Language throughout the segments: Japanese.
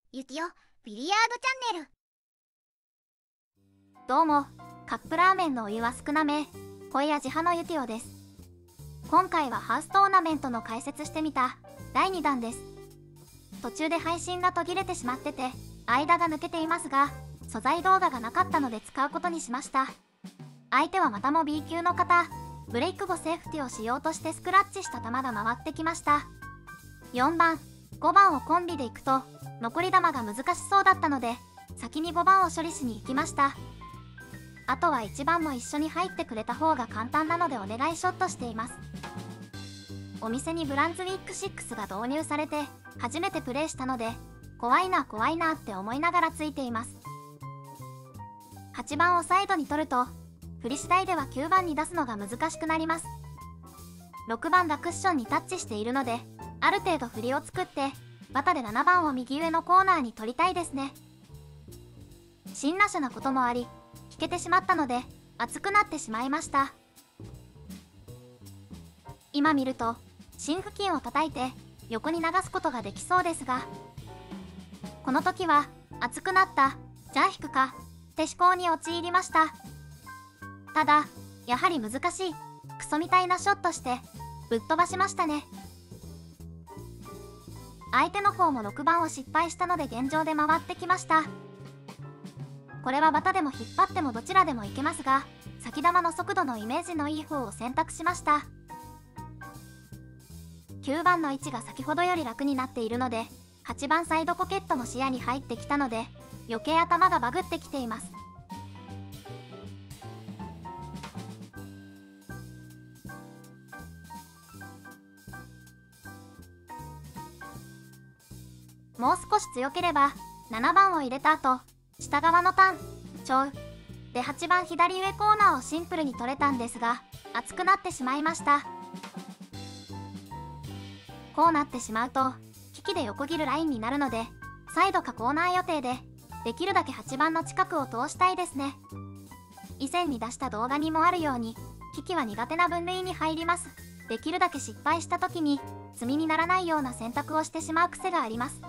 ゆきよビリヤードチャンネル。 どうも、カップラーメンのお湯は少なめ、濃い味派のゆきよです。今回はハウストーナメントの解説してみた第2弾です。途中で配信が途切れてしまってて間が抜けていますが、素材動画がなかったので使うことにしました。相手はまたも B 級の方、ブレイク後セーフティをしようとしてスクラッチした球が回ってきました。4番、5番をコンビでいくと残り球が難しそうだったので先に5番を処理しに行きました。あとは1番も一緒に入ってくれた方が簡単なのでお願いショットしています。お店にブランズウィーク6が導入されて初めてプレイしたので怖いなって思いながらついています。8番をサイドに取ると振り次第では9番に出すのが難しくなります。6番がクッションにタッチしているのである程度振りを作ってバタで7番を右上のコーナーに取りたいですね。新打者なこともあり引けてしまったので熱くなってしまいました。今見ると芯付近を叩いて横に流すことができそうですが、この時は熱くなったじゃあ引くかって思考に陥りました。ただやはり難しいクソみたいなショットしてぶっ飛ばしましたね。相手の方も6番を失敗したので現状で回ってきました。これはバタでも引っ張ってもどちらでもいけますが、先球の速度のイメージのいい方を選択しました。9番の位置が先ほどより楽になっているので8番サイドポケットも視野に入ってきたので余計頭がバグってきています。もう少し強ければ7番を入れた後下側のターンちょうで8番左上コーナーをシンプルに取れたんですが熱くなってしまいました。こうなってしまうと利きで横切るラインになるのでサイドかコーナー予定でできるだけ8番の近くを通したいですね。以前に出した動画にもあるように利きは苦手な分類に入ります。できるだけ失敗した時に積みにならないような選択をしてしまう癖があります。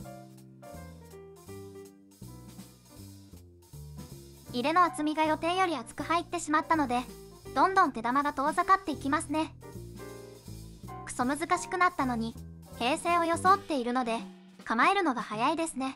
入れの厚みが予定より厚く入ってしまったのでどんどん手玉が遠ざかっていきますね。クソ難しくなったのに平静を装っているので構えるのが早いですね。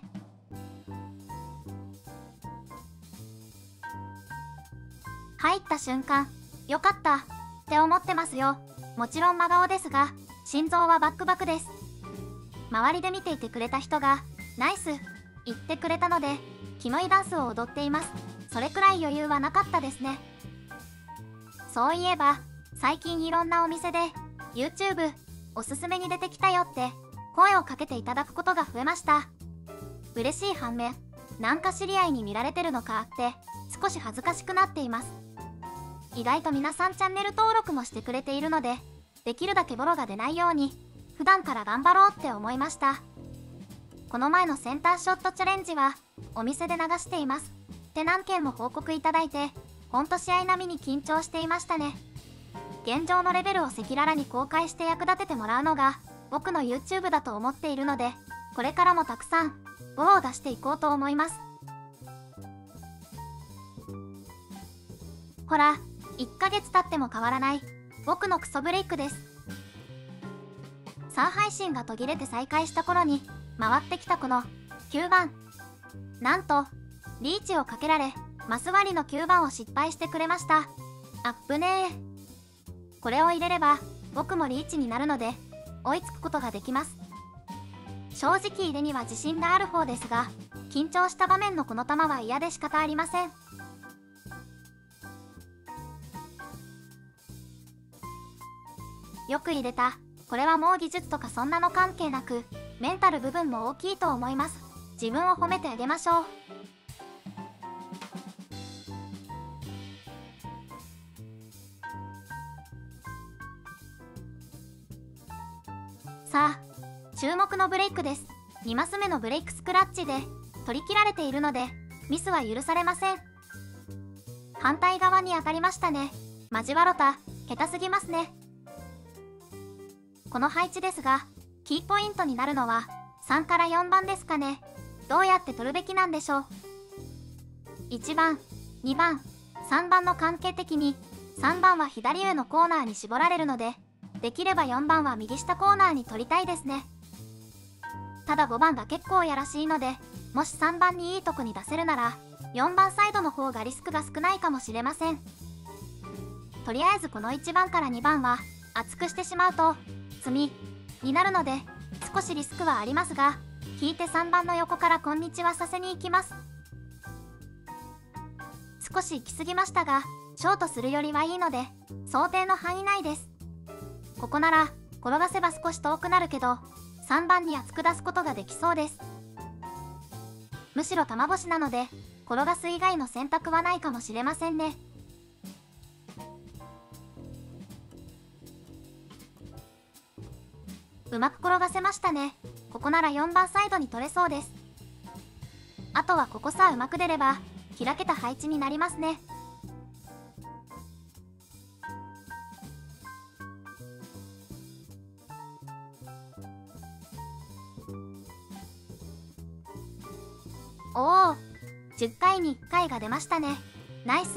入った瞬間よかったって思ってますよ。もちろん真顔ですが心臓はバックバクです。周りで見ていてくれた人がナイス言ってくれたのでキモいダンスを踊っています。それくらい余裕はなかったですね。そういえば最近いろんなお店で YouTube おすすめに出てきたよって声をかけていただくことが増えました。嬉しい反面なんか知り合いに見られてるのかって少し恥ずかしくなっています。意外と皆さんチャンネル登録もしてくれているのでできるだけボロが出ないように普段から頑張ろうって思いました。この前のセンターショットチャレンジはお店で流していますって何件も報告いただいてほんと試合並みに緊張していましたね。現状のレベルを赤裸々に公開して役立ててもらうのが僕の YouTube だと思っているのでこれからもたくさんボロを出していこうと思います。ほら1ヶ月経っても変わらない僕のクソブレイクです。3配信が途切れて再開した頃に回ってきたこの9番、なんとリーチをかけられマス割りの9番を失敗してくれました。あっぶねー。これを入れれば僕もリーチになるので追いつくことができます。正直入れには自信がある方ですが緊張した場面のこの球は嫌で仕方ありません。よく入れた。これはもう技術とかそんなの関係なくメンタル部分も大きいと思います。自分を褒めてあげましょう。さあ注目のブレイクです。2マス目のブレイクスクラッチで取り切られているのでミスは許されません。反対側に当たりましたね。交わろた下手すぎますね。この配置ですがキーポイントになるのは3から4番ですかね。 どうやって取るべきなんでしょう。1番、2番、3番の関係的に、3番は左上のコーナーに絞られるので、できれば4番は右下コーナーに取りたいですね。ただ5番が結構やらしいので、もし3番にいいとこに出せるなら、4番サイドの方がリスクが少ないかもしれません。とりあえずこの1番から2番は厚くしてしまうと詰みになるので少しリスクはありますが、引いて3番の横からこんにちはさせに行きます。少し行き過ぎましたが、ショートするよりはいいので想定の範囲内です。ここなら転がせば少し遠くなるけど3番に厚く出すことができそうです。むしろ玉星なので転がす以外の選択はないかもしれませんね。うまく転がせましたね。ここなら4番サイドに取れそうです。あとはここさえうまく出れば開けた配置になりますね。おお、10回に1回が出ましたね。ナイス。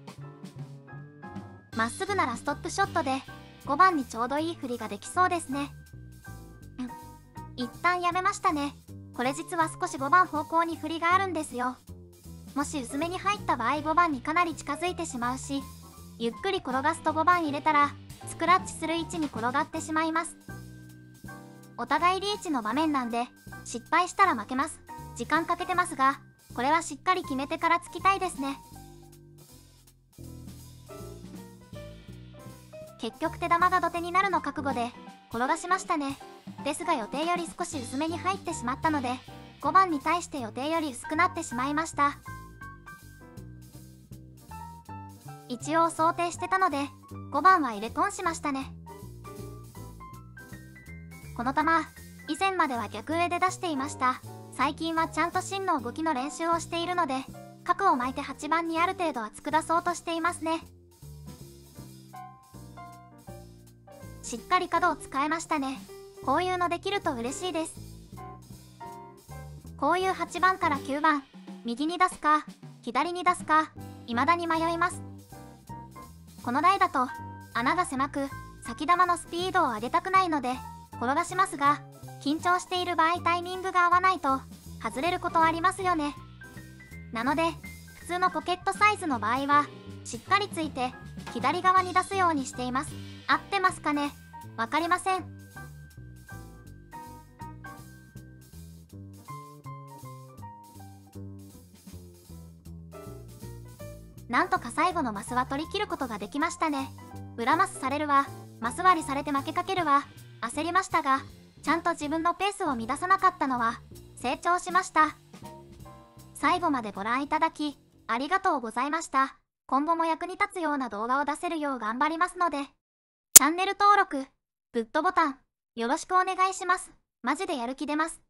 まっすぐならストップショットで5番にちょうどいい振りができそうですね。一旦やめましたね。これ実は少し5番方向に振りがあるんですよ。もし薄めに入った場合5番にかなり近づいてしまうし、ゆっくり転がすと5番入れたらスクラッチする位置に転がってしまいます。お互いリーチの場面なんで失敗したら負けます。時間かけてますが、これはしっかり決めてからつきたいですね。結局手玉が土手になるの覚悟で転がしましたね。ですが予定より少し薄めに入ってしまったので5番に対して予定より薄くなってしまいました。一応想定してたので5番は入れコンしましたね。この球以前までは逆上で出していました。最近はちゃんと芯の動きの練習をしているので角を巻いて8番にある程度厚く出そうとしていますね。しっかり角を使えましたね。こういうのできると嬉しいです。こういう8番から9番、右に出すか左に出すか未だに迷います。この台だと穴が狭く先球のスピードを上げたくないので転がしますが、緊張している場合タイミングが合わないと外れることありますよね。なので普通のポケットサイズの場合はしっかりついて左側に出すようにしています。合ってますかね？わかりません。なんとか最後のマスは取り切ることができましたね。裏マスされるわ、マス割りされて負けかけるわ、焦りましたが、ちゃんと自分のペースを乱さなかったのは成長しました。最後までご覧いただきありがとうございました。今後も役に立つような動画を出せるよう頑張りますので、チャンネル登録、グッドボタン、よろしくお願いします。マジでやる気出ます。